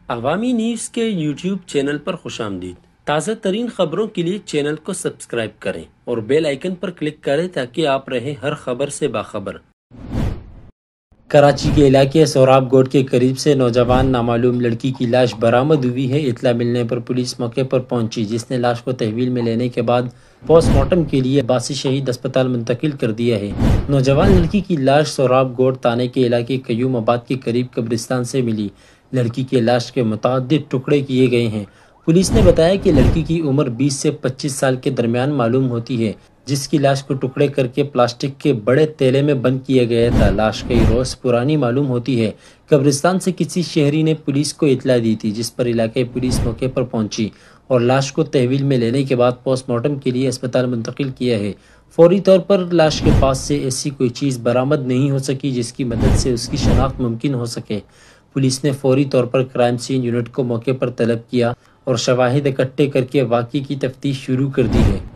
عوامی نیوز کے YouTube channel پر خوش آمدید۔ تازہ ترین خبروں کے لیے چینل کو سبسکرائب کریں اور بیل آئیکن پر کلک کریں تاکہ آپ رہیں ہر خبر سے باخبر۔ کراچی کے علاقے سوراب گوٹ کے قریب سے نوجوان نامعلوم لڑکی کی لاش برآمد ہوئی ہے۔ اطلاع ملنے پر پولیس موقع پر پہنچی، جس نے لاش کو تحویل میں لینے کے بعد پوسٹ مارٹم کے لیے عباسی شہید اسپتال منتقل کر دیا ہے۔ نوجوان لڑکی کی لاش سوراب گوٹ تانے کے علاقے قیوم آباد کے قریب قبرستان سے ملی۔ لڑکی کے لاش کے متعدد ٹکڑے کیے گئے ہیں۔ پولیس نے بتایا کہ لڑکی کی عمر 20 سے 25 سال کے درمیان معلوم ہوتی ہے، جس کی لاش کو ٹکڑے کر کے پلاسٹک کے بڑے تیلے میں بند کیا گیا تھا۔ لاش کئی روز پرانی معلوم ہوتی ہے۔ قبرستان سے کسی شہری نے پولیس کو اطلاع دی تھی، جس پر علاقائی پولیس موقع پر پہنچی اور لاش کو تحویل میں لینے کے بعد پوسٹ مارٹم کے لیے اسپتال منتقل کیا ہے۔ فوری طور پر لاش کے پاس سے ایسی کوئی چیز برآمد نہیں ہو سکی جس کی مدد سے اس کی شناخت ممکن ہو سکے۔ پولیس نے فوری طور پر کرائم سین یونٹ کو موقع پر طلب کیا اور شواہد اکٹھے کر کے واقعے کی تفتیش شروع کر دی ہے۔